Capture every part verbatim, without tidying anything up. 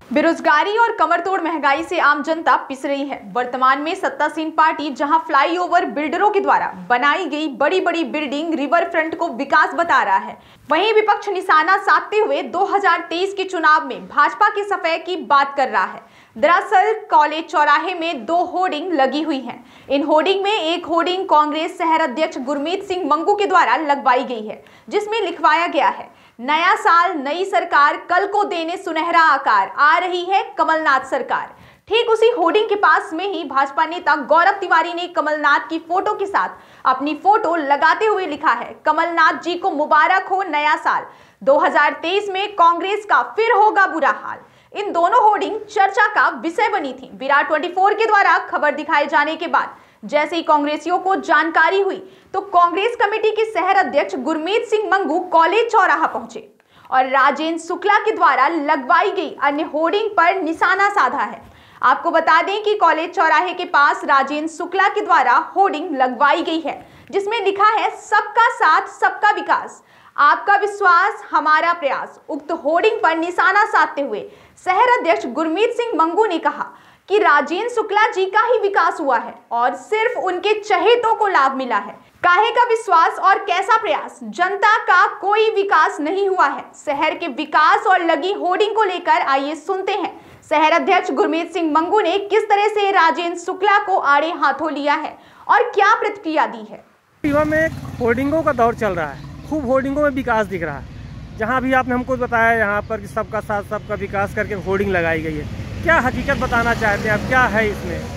बेरोजगारी और कमरतोड़ महंगाई से आम जनता पिस रही है। वर्तमान में सत्तासीन पार्टी जहां फ्लाईओवर बिल्डरों के द्वारा बनाई गई बड़ी बड़ी बिल्डिंग रिवर फ्रंट को विकास बता रहा है, वहीं विपक्ष निशाना साधते हुए दो हज़ार तेईस के चुनाव में भाजपा के सफाई की बात कर रहा है। दरअसल कॉलेज चौराहे में दो होर्डिंग लगी हुई हैं। इन होर्डिंग में एक होर्डिंग कांग्रेस शहर अध्यक्ष गुरमीत सिंह मंगू के द्वारा लगवाई गई है, जिसमें लिखवाया गया है, नया साल नई सरकार, कल को देने सुनहरा आकार, आ रही है कमलनाथ सरकार। ठीक उसी होर्डिंग के पास में ही भाजपा नेता गौरव तिवारी ने कमलनाथ की फोटो के साथ अपनी फोटो लगाते हुए लिखा है, कमलनाथ जी को मुबारक हो नया साल, दो हज़ार तेईस में कांग्रेस का फिर होगा बुरा हाल। इन दोनों होर्डिंग चर्चा का विषय बनी थी। विराट चौबीस के द्वारा खबर दिखाए जाने के बाद जैसे ही कांग्रेसियों को जानकारी हुई तो कांग्रेस कमेटी के शहर अध्यक्ष गुरमीत सिंह मंगू कॉलेज चौराहा पहुंचे और राजेंद्र शुक्ला के द्वारा लगवाई गई अन्य होर्डिंग पर निशाना साधा है। आपको बता दें कि कॉलेज चौराहे के पास राजेंद्र शुक्ला के द्वारा होर्डिंग लगवाई गई है, जिसमें लिखा है, सबका साथ सबका विकास, आपका विश्वास हमारा प्रयास। उक्त होर्डिंग पर निशाना साधते हुए शहर अध्यक्ष गुरमीत सिंह मंगू ने कहा कि राजेंद्र शुक्ला जी का ही विकास हुआ है और सिर्फ उनके चहेतों को लाभ मिला है। काहे का विश्वास और कैसा प्रयास, जनता का कोई विकास नहीं हुआ है। शहर के विकास और लगी होर्डिंग को लेकर आइए सुनते हैं शहर अध्यक्ष गुरमीत सिंह मंगू ने किस तरह से राजेंद्र शुक्ला को आड़े हाथों लिया है और क्या प्रतिक्रिया दी है। रीवा में होर्डिंगों का दौर चल रहा है, खूब होर्डिंगों में विकास दिख रहा है। जहाँ भी आपने हमको बताया यहाँ पर कि सबका साथ सबका विकास करके होर्डिंग लगाई गई है, क्या हकीकत बताना चाहते हैं आप, क्या है इसमें?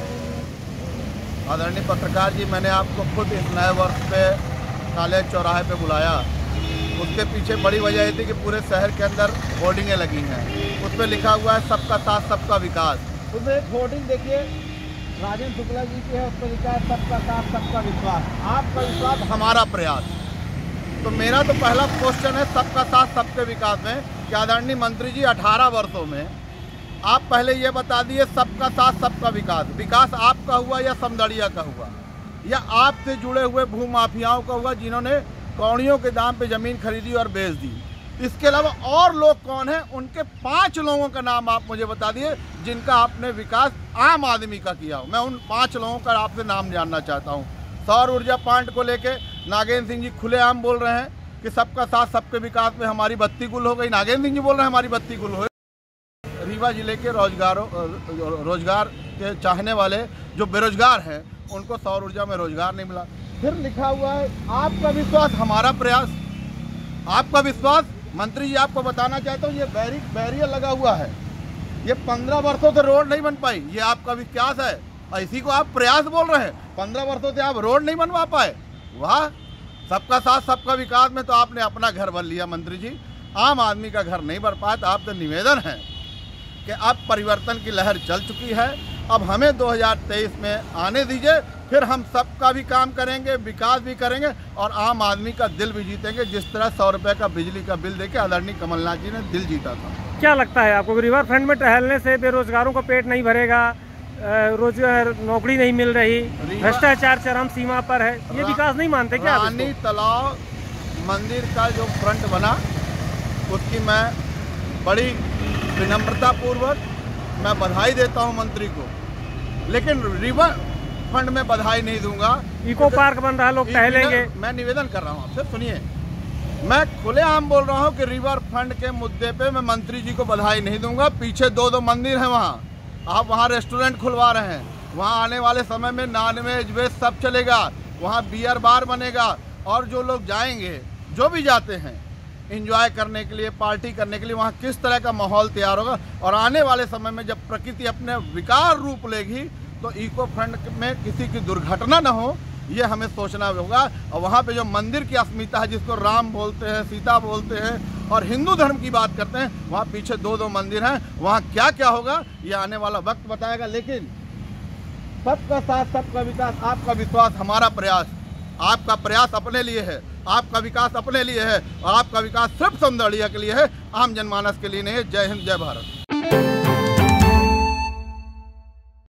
आदरणीय पत्रकार जी, मैंने आपको खुद इस नए वर्ष पे कॉलेज चौराहे पे बुलाया। उसके पीछे बड़ी वजह ये थी कि पूरे शहर के अंदर होर्डिंगें लगी हैं, उस पर लिखा हुआ है सबका साथ सबका विकास। उसमें एक होर्डिंग देखिए राजेंद्र शुक्ला जी की है, उस पर लिखा है सबका साथ सबका विश्वास, आपका विश्वास हमारा प्रयास। तो मेरा तो पहला क्वेश्चन है सबका साथ सबके विकास में कि आदरणीय मंत्री जी, अठारह वर्षों में आप पहले ये बता दिए सबका साथ सबका विकास, विकास आपका हुआ या समदड़िया का हुआ या आपसे जुड़े हुए भू माफियाओं का हुआ जिन्होंने कौड़ियों के दाम पे ज़मीन खरीदी और बेच दी। इसके अलावा और लोग कौन हैं, उनके पांच लोगों का नाम आप मुझे बता दिए जिनका आपने विकास आम आदमी का किया हो। मैं उन पाँच लोगों का आपसे नाम जानना चाहता हूँ। सौर ऊर्जा प्लांट को लेके नागेंद्र सिंह जी खुलेआम बोल रहे हैं कि सबका साथ सबके विकास में हमारी बत्ती गुल हो गई। नागेंद्र सिंह जी बोल रहे हैं हमारी बत्ती गुल हो। रीवा जिले के रोजगारों रोजगार के चाहने वाले जो बेरोजगार हैं उनको सौर ऊर्जा में रोजगार नहीं मिला। फिर लिखा हुआ है आपका विश्वास हमारा प्रयास, आपका विश्वास। मंत्री जी, आपको बताना चाहता हूँ, ये बैरी बैरियर लगा हुआ है, ये पंद्रह वर्षों से रोड नहीं बन पाई, ये आपका विश्वास है और इसी को आप प्रयास बोल रहे हैं। पंद्रह वर्षों से आप रोड नहीं बनवा पाए, वाह। सबका साथ सबका विकास में तो आपने अपना घर बन लिया मंत्री जी, आम आदमी का घर नहीं बन पाया। तो आपसे निवेदन है कि अब परिवर्तन की लहर चल चुकी है, अब हमें दो हज़ार तेईस में आने दीजिए, फिर हम सबका भी काम करेंगे, विकास भी करेंगे और आम आदमी का दिल भी जीतेंगे, जिस तरह सौ रुपये का बिजली का बिल देके आदरणीय कमलनाथ जी ने दिल जीता था। क्या लगता है आपको, रिवर फ्रंट में टहलने से बेरोजगारों का पेट नहीं भरेगा, रोजगार नौकरी नहीं मिल रही, भ्रष्टाचार चरम सीमा पर है, ये विकास नहीं मानते क्या? रानी तालाब मंदिर का जो फ्रंट बना उसकी मैं बड़ी विनम्रता पूर्वक मैं बधाई देता हूं मंत्री को, लेकिन रिवर फ्रंट में बधाई नहीं दूंगा। इको पार्क बन रहा, लोग टहलेंगे। मैं निवेदन कर रहा हूं आपसे, सुनिए, मैं खुलेआम बोल रहा हूं कि रिवर फ्रंट के मुद्दे पे मैं मंत्री जी को बधाई नहीं दूंगा। पीछे दो दो मंदिर हैं, वहाँ आप वहाँ रेस्टोरेंट खुलवा रहे हैं, वहाँ आने वाले समय में नॉन वेज वेज सब चलेगा, वहाँ बियर बार बनेगा और जो लोग जाएंगे, जो भी जाते हैं एंजॉय करने के लिए, पार्टी करने के लिए, वहाँ किस तरह का माहौल तैयार होगा। और आने वाले समय में जब प्रकृति अपने विकार रूप लेगी तो इको फ्रंट में किसी की दुर्घटना न हो, ये हमें सोचना होगा। और वहाँ पे जो मंदिर की अस्मिता है, जिसको राम बोलते हैं, सीता बोलते हैं और हिंदू धर्म की बात करते हैं, वहाँ पीछे दो दो मंदिर हैं, वहाँ क्या क्या होगा ये आने वाला वक्त बताएगा। लेकिन सबका साथ सबका विकास, आपका विश्वास हमारा प्रयास, आपका प्रयास अपने लिए है, आपका विकास अपने लिए है और आपका विकास सिर्फ समदड़िया के लिए है, आम जनमानस के लिए नहीं है। जय हिंद, जय भारत।